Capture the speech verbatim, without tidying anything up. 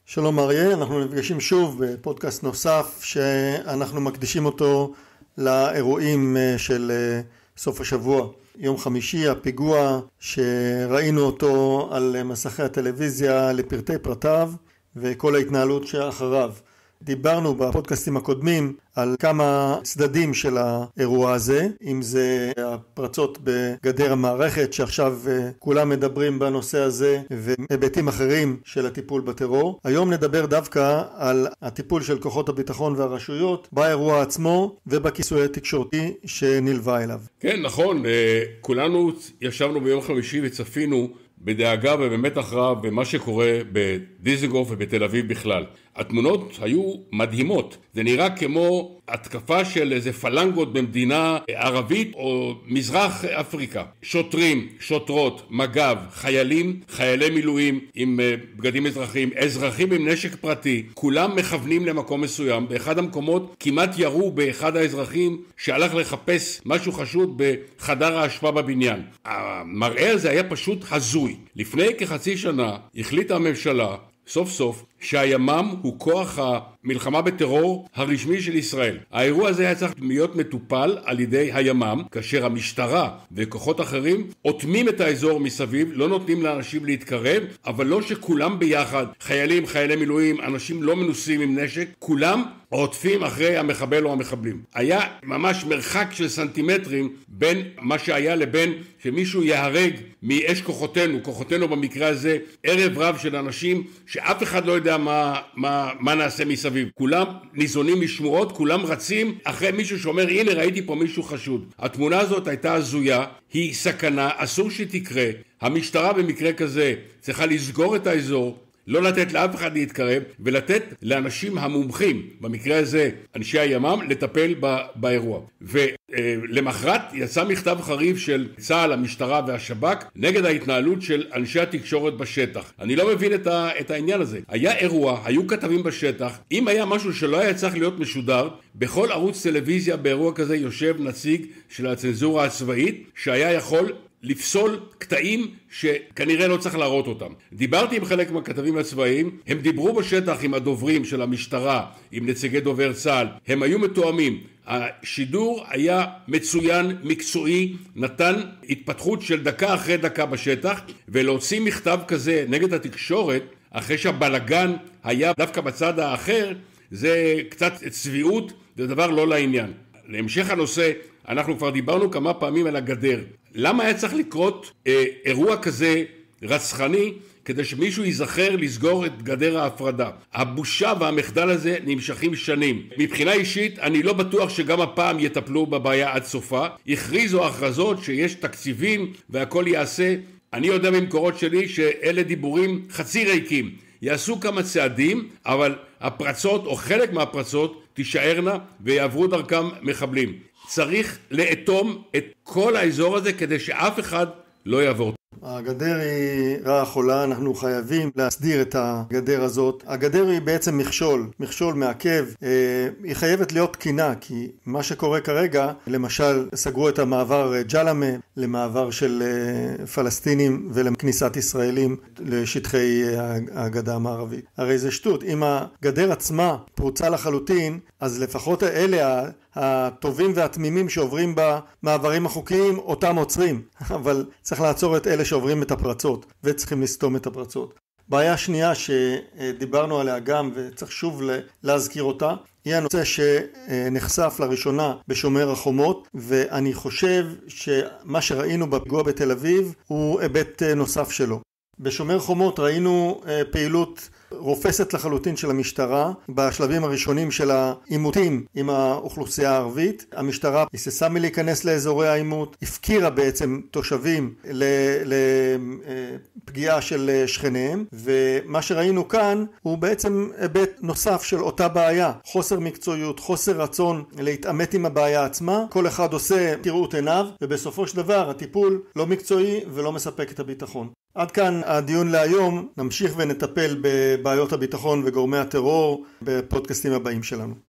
שלום אריה, אנחנו נפגשים שוב בפודקאסט נוסף שאנחנו מקדישים אותו לאירועים של סוף השבוע. יום חמישי, הפיגוע שראינו אותו על מסכי הטלוויזיה לפרטי פרטיו וכל ההתנהלות שאחריו. דיברנו בפודקאסטים הקודמים על כמה צדדים של האירוע הזה, אם זה הפרצות בגדר המערכת שעכשיו כולם מדברים בנושא הזה והיבטים אחרים של הטיפול בטרור. היום נדבר דווקא על הטיפול של כוחות הביטחון והרשויות באירוע עצמו ובכיסוי התקשורתי שנלווה אליו. כן, נכון, כולנו ישבנו ביום חמישי וצפינו בדאגה ובמתח רב במה שקורה בדיזנגוף ובתל אביב בכלל. התמונות היו מדהימות. זה נראה כמו התקפה של איזה פלנגות במדינה ערבית או מזרח אפריקה. שוטרים, שוטרות, מג"ב, חיילים, חיילי מילואים עם בגדים אזרחיים, אזרחים עם נשק פרטי, כולם מכוונים למקום מסוים. באחד המקומות כמעט ירו באחד האזרחים שהלך לחפש משהו חשוד בחדר האשפה בבניין. המראה הזה היה פשוט הזוי. לפני כחצי שנה החליטה הממשלה סוף סוף שהימ"מ הוא כוח המלחמה בטרור הרשמי של ישראל. האירוע הזה היה צריך להיות מטופל על ידי הימ"מ, כאשר המשטרה וכוחות אחרים עוטמים את האזור מסביב, לא נותנים לאנשים להתקרב, אבל לא שכולם ביחד, חיילים, חיילי מילואים, אנשים לא מנוסים עם נשק, כולם עוטפים אחרי המחבל או המחבלים. היה ממש מרחק של סנטימטרים בין מה שהיה לבין שמישהו יהרג מאש כוחותינו, כוחותינו במקרה הזה, ערב רב של אנשים שאף אחד לא יודע מה, מה, מה נעשה מסביב. כולם ניזונים משמועות, כולם רצים אחרי מישהו שאומר, הנה ראיתי פה מישהו חשוד. התמונה הזאת הייתה הזויה, היא סכנה, אסור שתקרה. המשטרה במקרה כזה צריכה לסגור את האזור, לא לתת לאף אחד להתקרב, ולתת לאנשים המומחים, במקרה הזה אנשי הימ"מ, לטפל באירוע. ולמחרת יצא מכתב חריף של צה"ל, המשטרה והשב"כ נגד ההתנהלות של אנשי התקשורת בשטח. אני לא מבין את, ה, את העניין הזה. היה אירוע, היו כתבים בשטח, אם היה משהו שלא היה צריך להיות משודר, בכל ערוץ טלוויזיה באירוע כזה יושב נציג של הצנזורה הצבאית, שהיה יכול לפסול קטעים שכנראה לא צריך להראות אותם. דיברתי עם חלק מהכתבים הצבאיים, הם דיברו בשטח עם הדוברים של המשטרה, עם נציגי דובר צה"ל, הם היו מתואמים. השידור היה מצוין, מקצועי, נתן התפתחות של דקה אחרי דקה בשטח, ולהוציא מכתב כזה נגד התקשורת, אחרי שהבלגן היה דווקא בצד האחר, זה קצת צביעות, זה דבר לא לעניין. להמשך הנושא, אנחנו כבר דיברנו כמה פעמים על הגדר. למה היה צריך לקרות אה, אירוע כזה רצחני כדי שמישהו ייזכר לסגור את גדר ההפרדה? הבושה והמחדל הזה נמשכים שנים. מבחינה אישית אני לא בטוח שגם הפעם יטפלו בבעיה עד סופה. הכריזו הכרזות שיש תקציבים והכל יעשה. אני יודע ממקורות שלי שאלה דיבורים חצי ריקים. יעשו כמה צעדים, אבל הפרצות או חלק מהפרצות תישארנה ויעברו דרכם מחבלים. צריך לאטום את כל האזור הזה כדי שאף אחד לא יעבור. הגדר היא רעה חולה, אנחנו חייבים להסדיר את הגדר הזאת. הגדר היא בעצם מכשול, מכשול מעכב, היא חייבת להיות תקינה, כי מה שקורה כרגע, למשל סגרו את המעבר ג'למה למעבר של פלסטינים ולכניסת ישראלים לשטחי הגדה המערבית. הרי זה שטות, אם הגדר עצמה פרוצה לחלוטין, אז לפחות אלה הטובים והתמימים שעוברים במעברים החוקיים אותם עוצרים, אבל צריך לעצור את אלה שעוברים את הפרצות וצריכים לסתום את הפרצות. בעיה שנייה שדיברנו עליה גם וצריך שוב להזכיר אותה, היא הנושא שנחשף לראשונה בשומר החומות, ואני חושב שמה שראינו בפיגוע בתל אביב הוא היבט נוסף שלו. בשומר חומות ראינו פעילות רופסת לחלוטין של המשטרה בשלבים הראשונים של העימותים עם האוכלוסייה הערבית. המשטרה היססה מלהיכנס לאזורי העימות, הפקירה בעצם תושבים לפגיעה של שכניהם, ומה שראינו כאן הוא בעצם היבט נוסף של אותה בעיה, חוסר מקצועיות, חוסר רצון להתעמת עם הבעיה עצמה. כל אחד עושה כראות עיניו, ובסופו של דבר הטיפול לא מקצועי ולא מספק את הביטחון. עד כאן הדיון להיום, נמשיך ונטפל בבעיות הביטחון וגורמי הטרור בפודקאסטים הבאים שלנו.